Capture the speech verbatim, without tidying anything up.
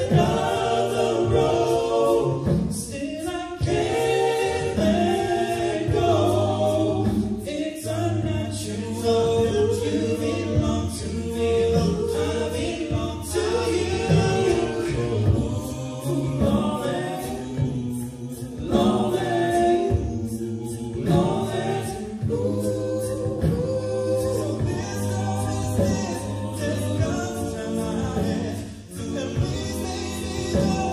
of the road, still I can't let go. It's unnatural. You belong to me, I belong to you. Ooh, lonely, lonely, lonely. Ooh. Oh,